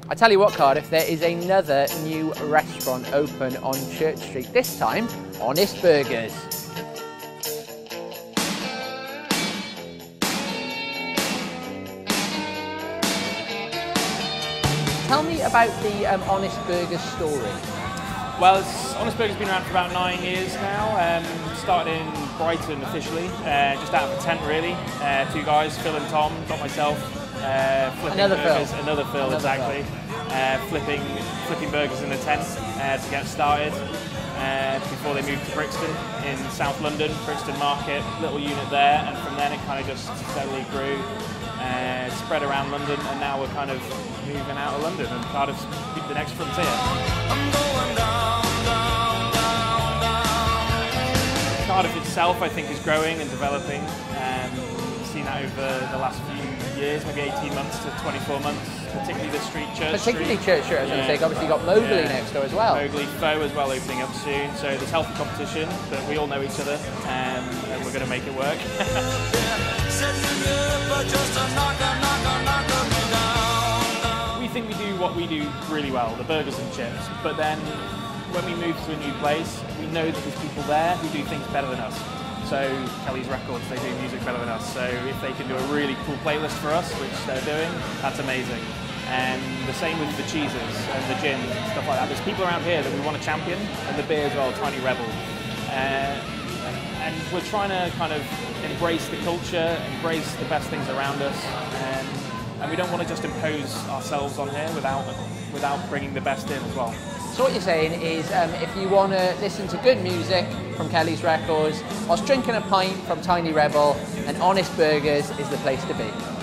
I tell you what, Cardiff, there is another new restaurant open on Church Street, this time Honest Burgers. Tell me about the Honest Burgers story. Well, Honest Burger's been around for about 9 years now. Started in Brighton officially, just out of a tent really. Two guys, Phil and Tom, not myself. Flipping Another burgers, Phil. Another Phil, exactly. Flipping burgers in a tent to get started. Before they moved to Brixton in South London, Brixton Market, little unit there, and from then it kind of just steadily grew. Spread around London, and now we're kind of moving out of London, and Cardiff's the next frontier. Cardiff itself, I think, is growing and developing. We've seen that over the last few years, maybe 18 months to 24 months, particularly the Church Street. Particularly Church Street, I was going to say. Obviously you've got Mowgli next door as well. Mowgli, Foe as well opening up soon, so there's healthy competition, but we all know each other, and we're going to make it work. We think we do what we do really well, the burgers and chips, but then when we move to a new place, we know that there's people there who do things better than us. So Kelly's Records, they do music better than us, so if they can do a really cool playlist for us, which they're doing, that's amazing. And the same with the cheeses and the gins and stuff like that. There's people around here that we want to champion, and the beer as well, Tiny Rebel. And we're trying to kind of embrace the culture, embrace the best things around us, and we don't want to just impose ourselves on here without bringing the best in as well. So what you're saying is if you want to listen to good music from Kelly's Records, whilst drinking a pint from Tiny Rebel, and Honest Burgers is the place to be.